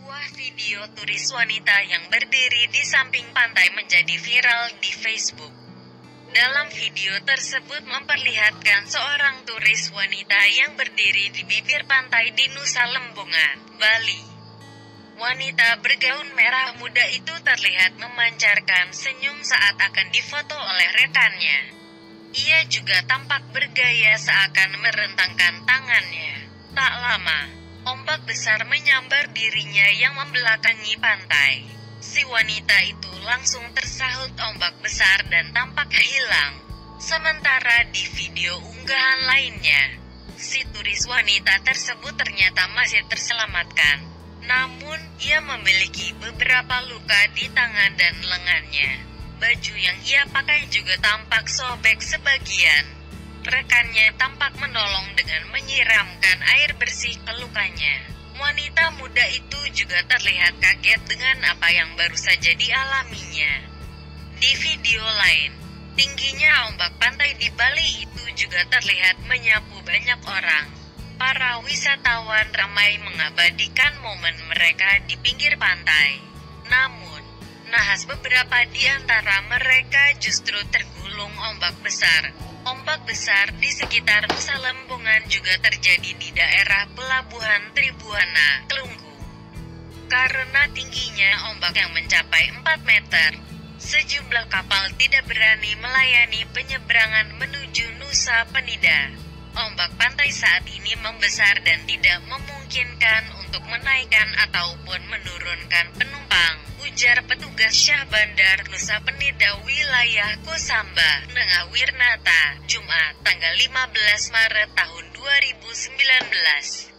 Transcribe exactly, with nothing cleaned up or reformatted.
Sebuah video turis wanita yang berdiri di samping pantai menjadi viral di Facebook. Dalam video tersebut memperlihatkan seorang turis wanita yang berdiri di bibir pantai di Nusa Lembongan, Bali. Wanita bergaun merah muda itu terlihat memancarkan senyum saat akan difoto oleh rekannya. Ia juga tampak bergaya seakan merentangkan tangannya. Tak lama, ombak besar menyambar dirinya yang membelakangi pantai. Si wanita itu langsung tersahut ombak besar dan tampak hilang. Sementara di video unggahan lainnya, si turis wanita tersebut ternyata masih terselamatkan. Namun, ia memiliki beberapa luka di tangan dan lengannya. Baju yang ia pakai juga tampak sobek sebagian. Rekannya tampak menolong dengan menyiramkan air bersih ke lukanya. Wanita muda itu juga terlihat kaget dengan apa yang baru saja dialaminya. Di video lain, tingginya ombak pantai di Bali itu juga terlihat menyapu banyak orang. Para wisatawan ramai mengabadikan momen mereka di pinggir pantai. Namun, nahas beberapa di antara mereka justru tergulung ombak besar. Ombak besar di sekitar Nusa Lembongan juga terjadi di daerah Pelabuhan Tribuana, Kelunggu. Karena tingginya ombak yang mencapai empat meter, sejumlah kapal tidak berani melayani penyeberangan menuju Nusa Penida. Ombak pantai saat ini membesar dan tidak memungkinkan untuk menaikkan ataupun menurunkan penumpang, ujar petugas Syah Bandar Nusa Penida wilayah Kosamba, Nengah Wirnata, Jumat, tanggal lima belas Maret tahun dua ribu sembilan belas.